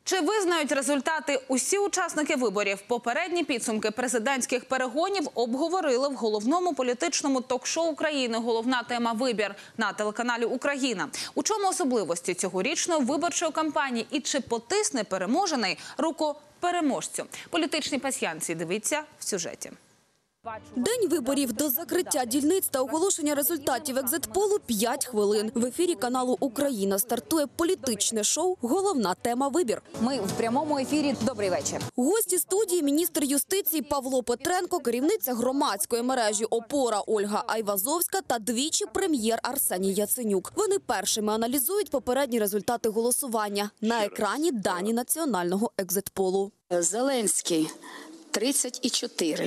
Чи визнають результати усі учасники виборів? Попередні підсумки президентських перегонів обговорили в головному політичному ток-шоу країни «Головна тема Вибір» на телеканалі «Україна». У чому особливості цьогорічної виборчої кампанії і чи потисне переможений руку переможцю? Політичні пасьянці, дивіться в сюжеті. День виборів до закриття дільниць та оголошення результатів екзит-полу 5 хвилин. В ефірі каналу «Україна» стартує політичне шоу «Головна тема Вибір». Ми в прямому ефірі. Добрий вечір. Гості студії – міністр юстиції Павло Петренко, керівниця громадської мережі «Опора» Ольга Айвазовська та двічі прем'єр Арсеній Яценюк. Вони першими аналізують попередні результати голосування. На екрані дані національного екзит-полу. Зеленський – 34.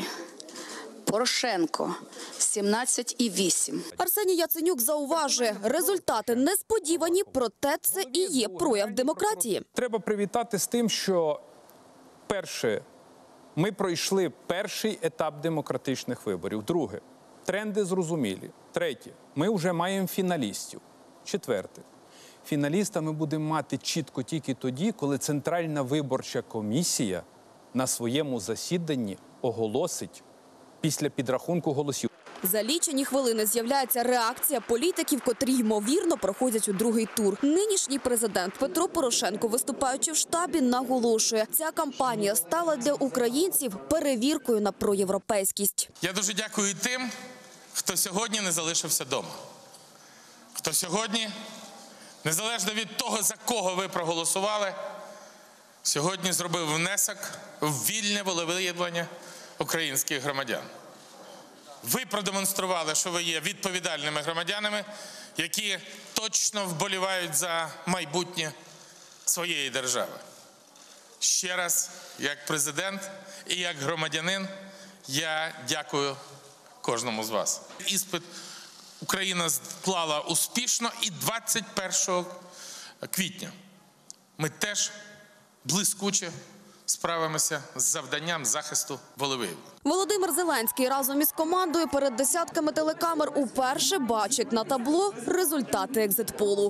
Порошенко – 17,8. Арсеній Яценюк зауважує, результати несподівані, проте це і є прояв демократії. Треба привітати з тим, що перше, ми пройшли перший етап демократичних виборів. Друге, тренди зрозумілі. Третє, ми вже маємо фіналістів. Четверте, фіналіста ми будемо мати чітко тільки тоді, коли Центральна виборча комісія на своєму засіданні оголосить після підрахунку голосів. За лічені хвилини з'являється реакція політиків, котрі, ймовірно, проходять у другий тур. Нинішній президент Петро Порошенко, виступаючи в штабі, наголошує, ця кампанія стала для українців перевіркою на проєвропейськість. Я дуже дякую тим, хто сьогодні не залишився вдома. Хто сьогодні, незалежно від того, за кого ви проголосували, сьогодні зробив внесок в вільне волевиявлення українських громадян. Ви продемонстрували, що ви є відповідальними громадянами, які точно вболівають за майбутнє своєї держави. Ще раз, як президент і як громадянин, я дякую кожному з вас. Іспит Україна склала успішно, і 21 квітня ми теж блискуче справимося з завданням захисту волевиявлення. Володимир Зеленський разом із командою перед десятками телекамер уперше бачить на табло результати екзит-полу.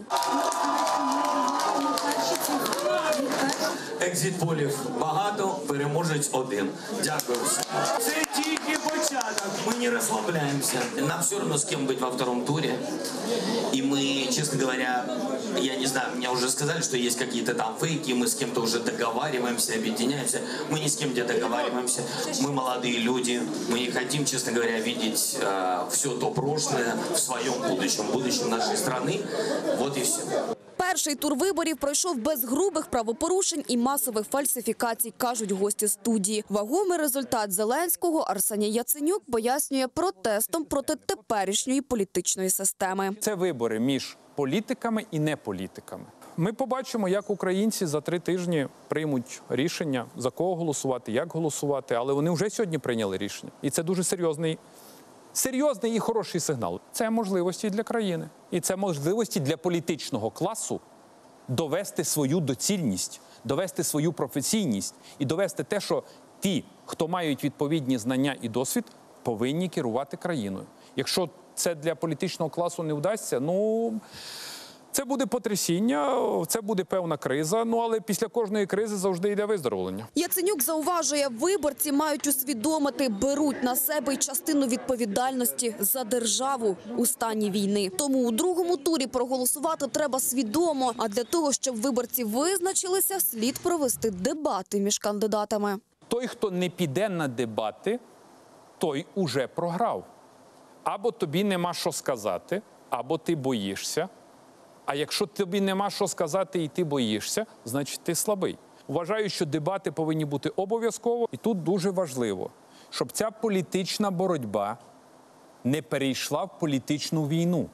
Екзит-полів багато, переможець один. Дякую всім. Це тільки початок, ми не розслабляємося. Нам все одно з ким бути во втором турі. І ми, чесно говоря, я не знаю, мне уже сказали, что есть какие-то там фейки, мы с кем-то уже договариваемся, объединяемся. Мы ни с кем не договариваемся. Мы молодые люди. Мы не хотим, честно говоря, видеть все то прошлое в своем будущем нашей страны. Вот и все. Перший тур виборів пройшов без грубих правопорушень і масових фальсифікацій, кажуть гості студії. Вагомий результат Зеленського Арсеній Яценюк пояснює протестом проти теперішньої політичної системи. Це вибори між політиками і неполітиками. Ми побачимо, як українці за 3 тижні приймуть рішення, за кого голосувати, як голосувати, але вони вже сьогодні прийняли рішення. І це дуже серйозний і хороший сигнал. Це можливості для країни. І це можливості для політичного класу довести свою доцільність, довести свою професійність і довести те, що ті, хто мають відповідні знання і досвід, повинні керувати країною. Якщо це для політичного класу не вдасться, це буде потрясіння, це буде певна криза, але після кожної кризи завжди йде виздоровлення. Яценюк зауважує, виборці мають усвідомити, беруть на себе й частину відповідальності за державу у стані війни. Тому у другому турі проголосувати треба свідомо, а для того, щоб виборці визначилися, слід провести дебати між кандидатами. Той, хто не піде на дебати, той уже програв. Або тобі нема що сказати, або ти боїшся. А якщо тобі нема що сказати і ти боїшся, значить ти слабий. Вважаю, що дебати повинні бути обов'язково. І тут дуже важливо, щоб ця політична боротьба не перейшла в політичну війну.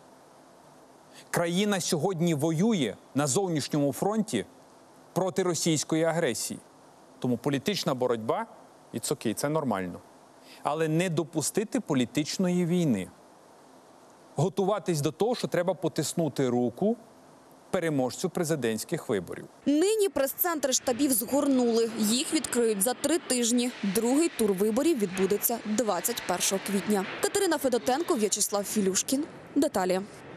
Країна сьогодні воює на зовнішньому фронті проти російської агресії. Тому політична боротьба – it's окей, це нормально. Але не допустити політичної війни. Готуватись до того, що треба потиснути руку переможцю президентських виборів. Нині прес-центри штабів згорнули. Їх відкриють за 3 тижні. Другий тур виборів відбудеться 21 квітня. Катерина Федотенко, В'ячеслав Філюшкін. Деталі.